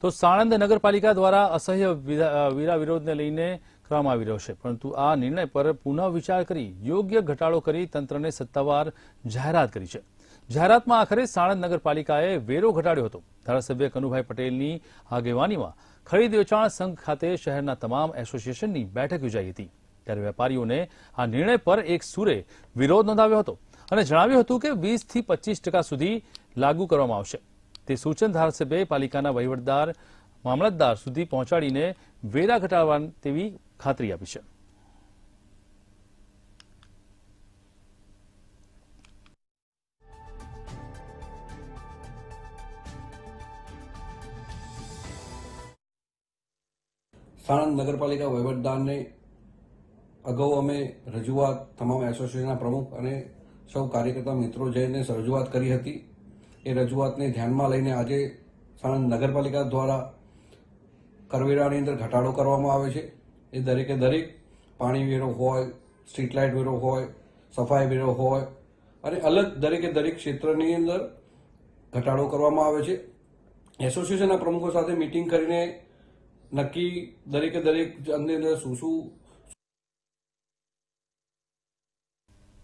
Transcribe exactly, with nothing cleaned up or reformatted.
તો સાણંદ નગરપાલિકા દ્વારા અસહ્ય વેરા વિરોધને લઈને કરવામાં આવી રહ્યો છે, પરંતુ આ નિર્ણય પર પુનઃ વિચાર કરી યોગ્ય ઘટાડો કરી તંત્રને સત્તાવાર જાહેરાત કરી છે। જાહેરાતમાં આખરે સાણંદ નગરપાલિકાએ વેરો ઘટાડ્યો હતો। ધારાસભ્ય કનુભાઈ પટેલની આગેવાનીમાં ખરીદ વેચાણ સંઘ ખાતે શહેરના તમામ એસોસિએશનની બેઠક યોજાઈ હતી, ત્યારે વેપારીઓને આ નિર્ણય પર એક સૂરે વિરોધ નોંધાવ્યો હતો અને જણાવ્યું હતું કે વીસ થી પચીસ ટકા સુધી લાગુ કરવામાં આવશે। તે સૂચન ધારાસભ્યએ પાલિકાના વહીવટદાર મામલતદાર સુધી પહોંચાડીને વેરા ઘટાડવા તેવી ખાતરી આપી છે। સાણંદ નગરપાલિકા વહીવટદારને અગાઉ અમે રજૂઆત તમામ એસોસિએશનના પ્રમુખ અને સૌ કાર્યકર્તા મિત્રો જઈને રજૂઆત કરી હતી। એ રજૂઆતને ધ્યાનમાં લઈને આજે સાણંદ નગરપાલિકા દ્વારા કરવેરાની અંદર ઘટાડો કરવામાં આવે છે। એ દરેકે દરેક પાણી વેરો હોય, સ્ટ્રીટ લાઇટ વેરો હોય, સફાઈ વેરો હોય અને અલગ દરેકે દરેક ક્ષેત્રની અંદર ઘટાડો કરવામાં આવે છે। એસોસિએશનના પ્રમુખો સાથે મિટિંગ કરીને નક્કી દરેકે દરેક અંદર શું શું